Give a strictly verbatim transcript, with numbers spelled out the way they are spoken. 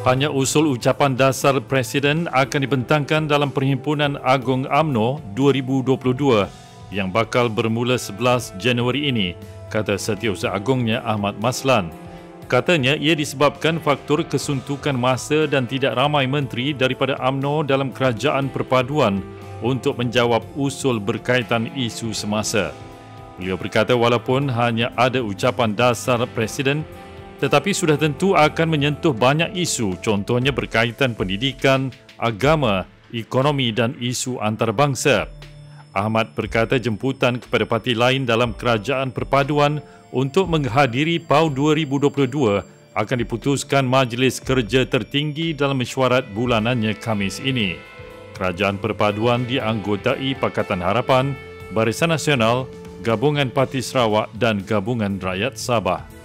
Banyak usul ucapan dasar Presiden akan dibentangkan dalam Perhimpunan Agung U M N O dua ribu dua puluh dua yang bakal bermula sebelas Januari ini, kata Setiausaha Agungnya Ahmad Maslan. Katanya ia disebabkan faktor kesuntukan masa dan tidak ramai menteri daripada U M N O dalam kerajaan perpaduan untuk menjawab usul berkaitan isu semasa. Beliau berkata walaupun hanya ada ucapan dasar Presiden, tetapi sudah tentu akan menyentuh banyak isu, contohnya berkaitan pendidikan, agama, ekonomi dan isu antarabangsa. Ahmad berkata jemputan kepada parti lain dalam kerajaan perpaduan untuk menghadiri P A U dua ribu dua puluh dua akan diputuskan Majlis Kerja Tertinggi dalam mesyuarat bulanannya Khamis ini. Kerajaan perpaduan dianggotai Pakatan Harapan, Barisan Nasional, Gabungan Parti Sarawak dan Gabungan Rakyat Sabah.